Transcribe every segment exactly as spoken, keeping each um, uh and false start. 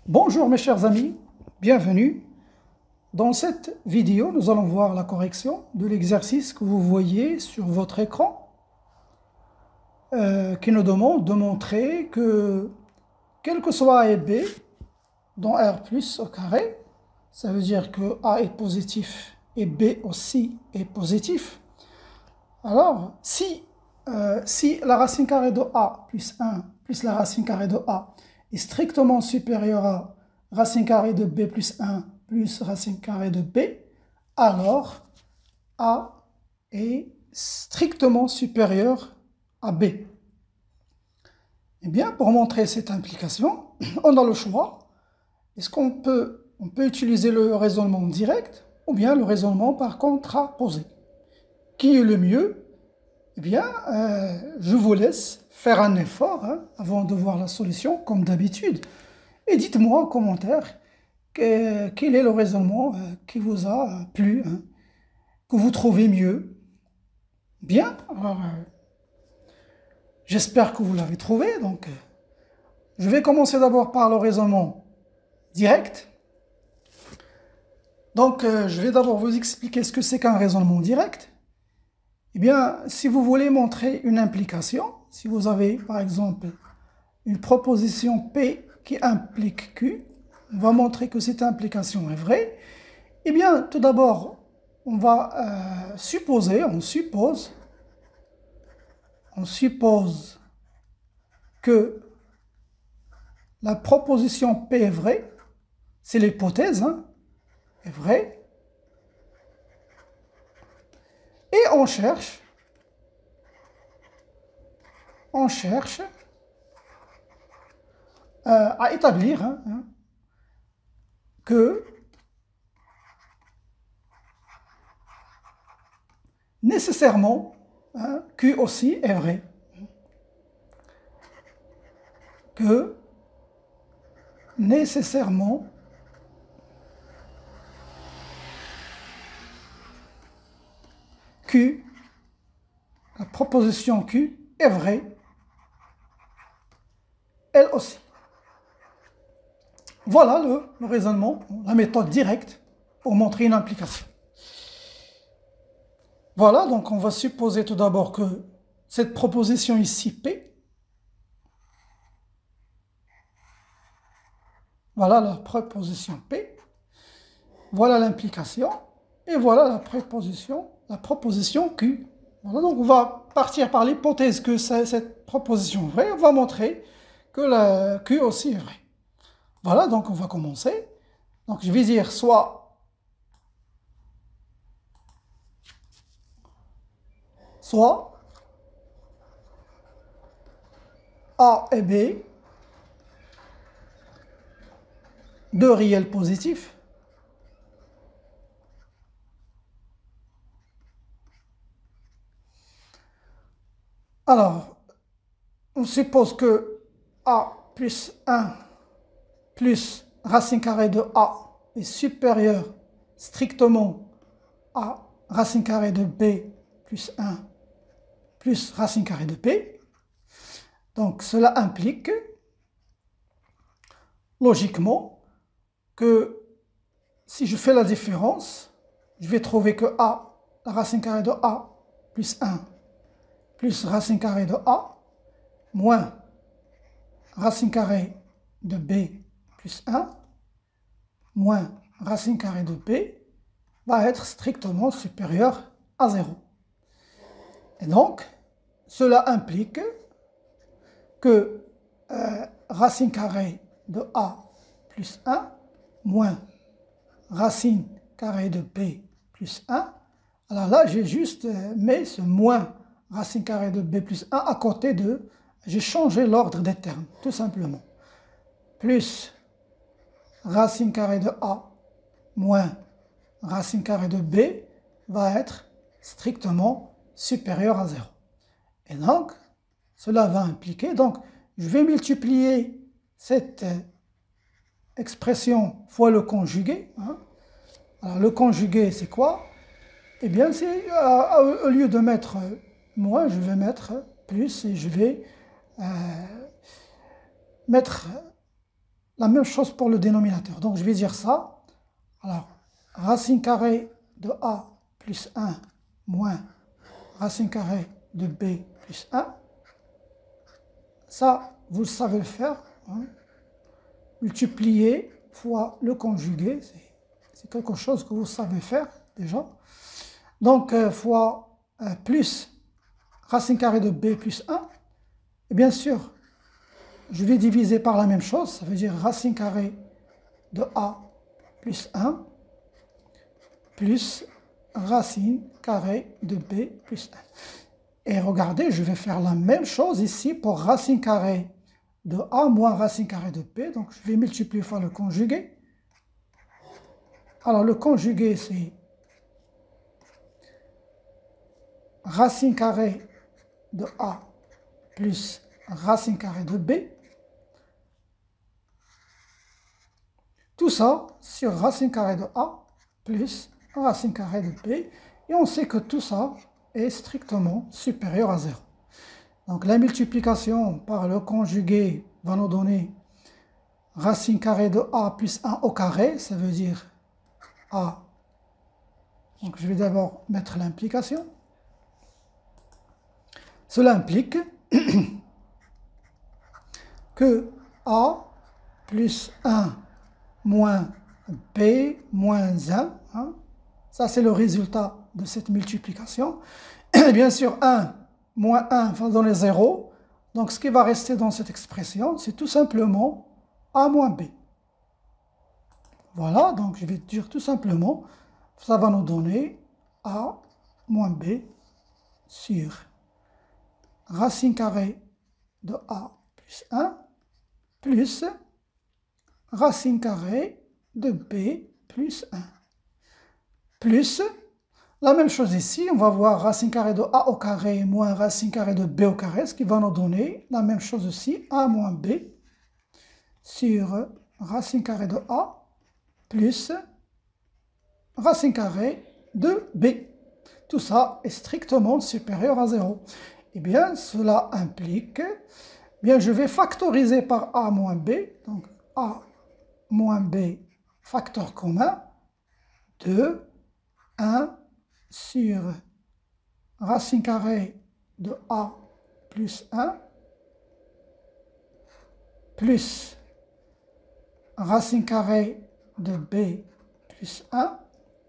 Bonjour mes chers amis, bienvenue. Dans cette vidéo, nous allons voir la correction de l'exercice que vous voyez sur votre écran euh, qui nous demande de montrer que quel que soit A et B dans R plus au carré, ça veut dire que A est positif et B aussi est positif. Alors, si, euh, si la racine carrée de A plus un plus la racine carrée de A est strictement supérieur à racine carrée de B plus un plus racine carrée de B, alors A est strictement supérieur à B. Eh bien, pour montrer cette implication, on a le choix. Est-ce qu'on peut, on peut utiliser le raisonnement direct ou bien le raisonnement par contraposé? Qui est le mieux? Eh bien, euh, je vous laisse faire un effort hein, avant de voir la solution, comme d'habitude. Et dites-moi en commentaire que, quel est le raisonnement euh, qui vous a euh, plu, hein, que vous trouvez mieux. Bien, alors, euh, j'espère que vous l'avez trouvé. Donc, euh, je vais commencer d'abord par le raisonnement direct. Donc, euh, je vais d'abord vous expliquer ce que c'est qu'un raisonnement direct. Eh bien, si vous voulez montrer une implication, si vous avez par exemple une proposition P qui implique Q, on va montrer que cette implication est vraie. Eh bien, tout d'abord, on va euh, supposer, on suppose, on suppose que la proposition P est vraie, c'est l'hypothèse, hein, est vraie. Et on cherche, on cherche euh, à établir hein, hein, que nécessairement hein, Q aussi est vrai. Que nécessairement Q, la proposition Q est vraie, elle aussi. Voilà le, le raisonnement, la méthode directe pour montrer une implication. Voilà, donc on va supposer tout d'abord que cette proposition ici, P, voilà la proposition P, voilà l'implication, et voilà la proposition, la proposition Q. Voilà, donc on va partir par l'hypothèse que cette proposition est vraie, on va montrer que la Q aussi est vraie. Voilà, donc on va commencer. Donc je vais dire soit, soit A et B, deux réels positifs, alors, on suppose que A plus un plus racine carrée de A est supérieur strictement à racine carrée de B plus un plus racine carrée de B. Donc, cela implique, logiquement, que si je fais la différence, je vais trouver que A, la racine carrée de A plus un plus racine carrée de A moins racine carrée de B plus un moins racine carrée de B va être strictement supérieur à zéro. Et donc, cela implique que euh, racine carrée de A plus un moins racine carrée de B plus un, alors là, j'ai juste euh, mis ce moins racine carrée de B plus un à côté de, j'ai changé l'ordre des termes, tout simplement. Plus racine carrée de A moins racine carrée de B va être strictement supérieur à zéro. Et donc, cela va impliquer, donc je vais multiplier cette euh, expression fois le conjugué. Hein. Alors le conjugué, c'est quoi? Eh bien, c'est euh, au lieu de mettre euh, moins, je vais mettre plus et je vais euh, mettre la même chose pour le dénominateur. Donc je vais dire ça. Alors, racine carrée de A plus un moins racine carrée de B plus un. Ça, vous savez le faire. Hein. Multiplier fois le conjugué, c'est quelque chose que vous savez faire déjà. Donc, euh, fois euh, plus racine carrée de B plus un. Et bien sûr, je vais diviser par la même chose. Ça veut dire racine carrée de A plus un plus racine carrée de B plus un. Et regardez, je vais faire la même chose ici pour racine carrée de A moins racine carrée de B. Donc, je vais multiplier fois le conjugué. Alors, le conjugué, c'est racine carrée de A plus racine carrée de B. Tout ça sur racine carrée de A plus racine carrée de B. Et on sait que tout ça est strictement supérieur à zéro. Donc la multiplication par le conjugué va nous donner racine carrée de A plus un au carré, ça veut dire A. Donc je vais d'abord mettre l'implication. Cela implique que A plus un moins B moins un, hein, ça c'est le résultat de cette multiplication. Et bien sûr, un moins un va donner zéro. Donc, ce qui va rester dans cette expression, c'est tout simplement A moins B. Voilà, donc je vais dire tout simplement, ça va nous donner A moins B sur racine carrée de A plus un plus racine carrée de B plus un. Plus la même chose ici, on va voir racine carrée de A au carré moins racine carrée de B au carré, ce qui va nous donner la même chose aussi, A moins B sur racine carrée de A plus racine carrée de B. Tout ça est strictement supérieur à zéro. Eh bien, cela implique, bien, je vais factoriser par A moins B, donc A moins B, facteur commun, deux, un sur racine carrée de A plus un plus racine carrée de B plus un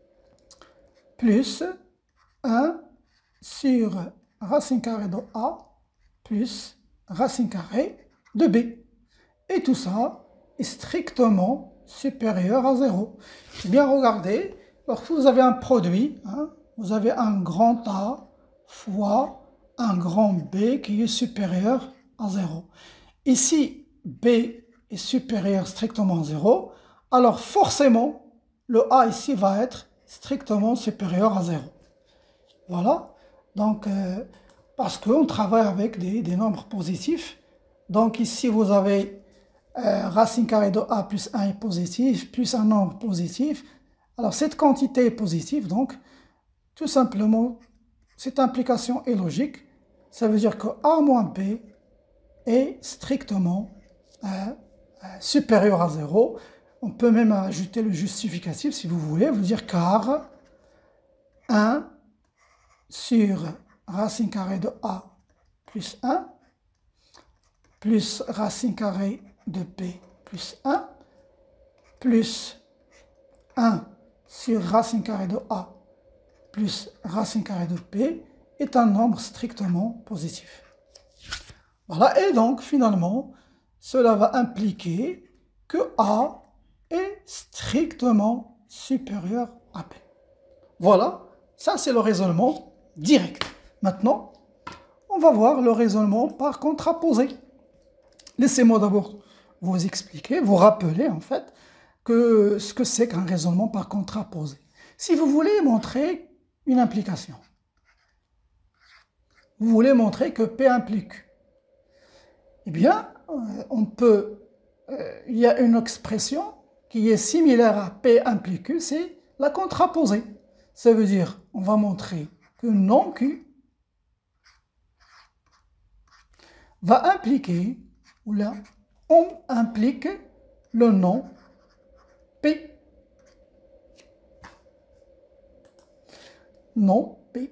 plus un sur racine carrée de A plus racine carrée de B. Et tout ça est strictement supérieur à zéro. Bien, regardez, lorsque vous avez un produit, hein, vous avez un grand A fois un grand B qui est supérieur à zéro. Ici, B est supérieur strictement à zéro, alors forcément, le A ici va être strictement supérieur à zéro. Voilà, donc euh, parce qu'on travaille avec des, des nombres positifs. Donc ici, vous avez euh, racine carrée de A plus un est positif, plus un nombre positif. Alors cette quantité est positive, donc tout simplement, cette implication est logique. Ça veut dire que A moins B est strictement euh, euh, supérieur à zéro. On peut même ajouter le justificatif si vous voulez, vous dire car un sur racine carrée de A plus un plus racine carrée de B plus un plus un sur racine carrée de A plus racine carrée de B est un nombre strictement positif. Voilà, et donc finalement, cela va impliquer que A est strictement supérieur à B. Voilà, ça c'est le raisonnement direct. Maintenant, on va voir le raisonnement par contraposé. Laissez-moi d'abord vous expliquer, vous rappeler en fait, que ce que c'est qu'un raisonnement par contraposé. Si vous voulez montrer une implication, vous voulez montrer que P implique Q, eh bien, on peut, euh, il y a une expression qui est similaire à P implique Q, c'est la contraposée. Ça veut dire, on va montrer que non Q va impliquer, ou là, on implique le nom P. Nom P.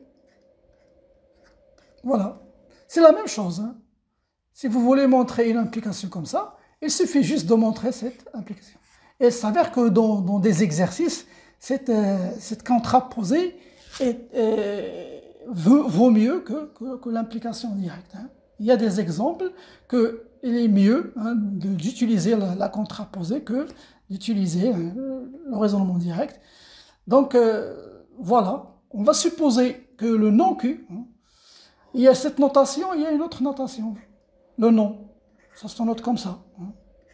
Voilà. C'est la même chose. Hein. Si vous voulez montrer une implication comme ça, il suffit juste de montrer cette implication. Et il s'avère que dans, dans des exercices, cette, euh, cette contraposée est, est, vaut, vaut mieux que, que, que l'implication directe. Hein. Il y a des exemples qu'il est mieux hein, d'utiliser la, la contraposée que d'utiliser hein, le raisonnement direct. Donc euh, voilà, on va supposer que le nom Q, hein, il y a cette notation, il y a une autre notation. Le nom, ça se note comme ça. Hein.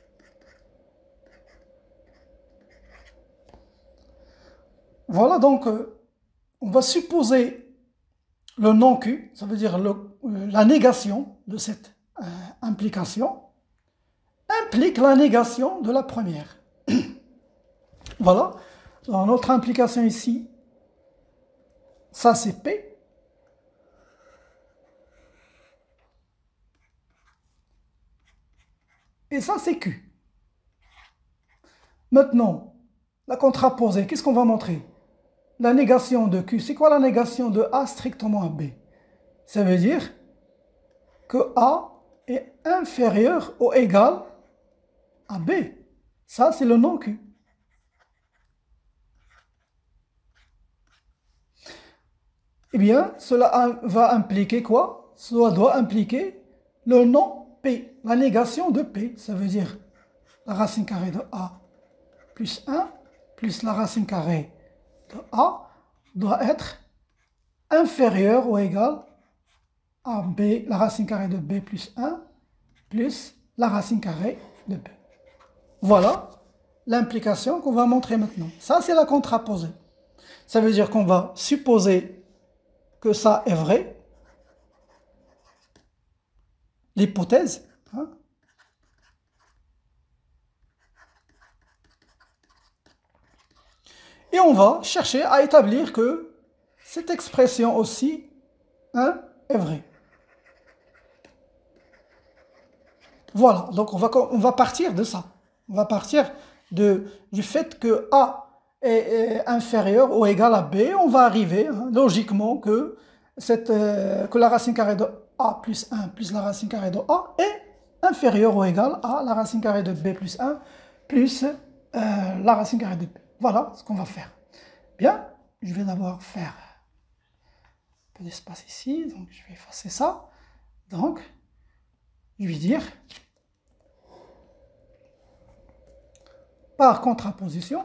Voilà, donc euh, on va supposer le non Q, ça veut dire le, euh, la négation de cette euh, implication, implique la négation de la première. Voilà, dans notre implication ici, ça c'est P. Et ça c'est Q. Maintenant, la contraposée, qu'est-ce qu'on va montrer? La négation de Q, c'est quoi la négation de A strictement à B? Ça veut dire que A est inférieur ou égal à B. Ça, c'est le non Q. Eh bien, cela va impliquer quoi? Cela doit impliquer le non P, la négation de P. Ça veut dire la racine carrée de A plus un plus la racine carrée de A doit être inférieur ou égal à B, la racine carrée de B plus un plus la racine carrée de B. Voilà l'implication qu'on va montrer maintenant. Ça, c'est la contraposée. Ça veut dire qu'on va supposer que ça est vrai, l'hypothèse, hein. Et on va chercher à établir que cette expression aussi hein, est vraie. Voilà, donc on va, on va partir de ça. On va partir de, du fait que A est, est inférieur ou égal à B. On va arriver hein, logiquement que, cette, euh, que la racine carrée de A plus un plus la racine carrée de A est inférieure ou égale à la racine carrée de B plus un plus euh, la racine carrée de B. Voilà ce qu'on va faire. Bien, je vais d'abord faire un peu d'espace ici, donc je vais effacer ça. Donc, je vais dire, par contraposition,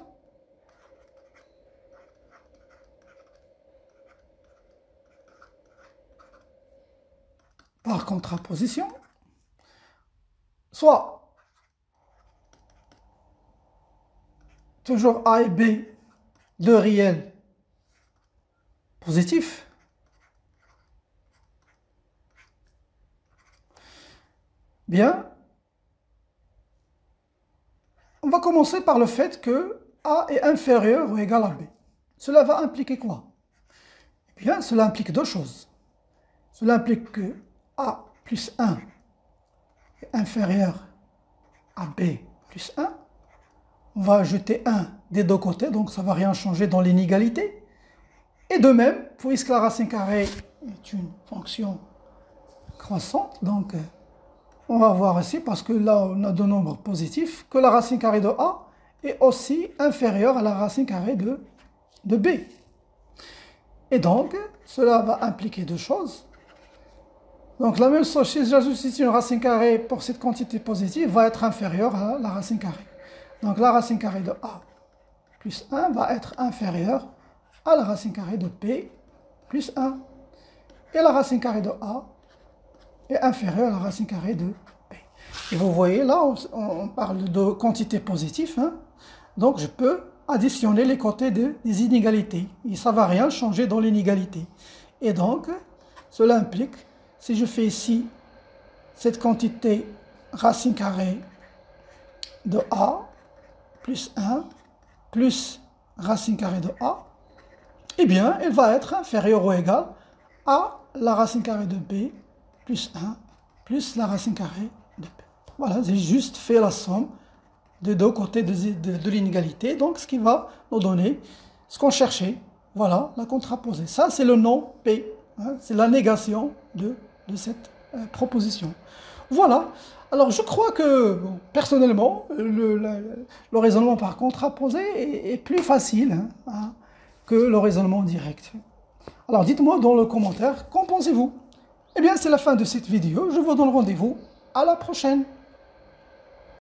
par contraposition, soit toujours A et B, deux réels positifs, bien, on va commencer par le fait que A est inférieur ou égal à B. Cela va impliquer quoi? Eh bien, cela implique deux choses. Cela implique que A plus un est inférieur à B plus un. On va ajouter un des deux côtés, donc ça ne va rien changer dans l'inégalité. Et de même, puisque la racine carrée est une fonction croissante, donc on va voir ici, parce que là on a deux nombres positifs, que la racine carrée de A est aussi inférieure à la racine carrée de, de B. Et donc, cela va impliquer deux choses. Donc la même chose, si j'ajoute ici une racine carrée pour cette quantité positive, va être inférieure à la racine carrée. Donc la racine carrée de A plus un va être inférieure à la racine carrée de B plus un. Et la racine carrée de A est inférieure à la racine carrée de B. Et vous voyez, là, on, on parle de quantité positive. Hein? Donc je peux additionner les côtés de, des inégalités. Et ça ne va rien changer dans l'inégalité. Et donc, cela implique, si je fais ici cette quantité racine carrée de A plus un plus racine carrée de A, eh bien, elle va être inférieure ou égale à la racine carrée de B plus un plus la racine carrée de B. Voilà, j'ai juste fait la somme des deux côtés de, de, de l'inégalité, donc ce qui va nous donner ce qu'on cherchait. Voilà, la contraposée. Ça, c'est le non P. Hein, c'est la négation de, de cette euh, proposition. Voilà. Alors, je crois que, bon, personnellement, le, le, le raisonnement par contraposé est, est plus facile hein, hein, que le raisonnement direct. Alors, dites-moi dans le commentaire, qu'en pensez-vous? Eh bien, c'est la fin de cette vidéo. Je vous donne rendez-vous à la prochaine.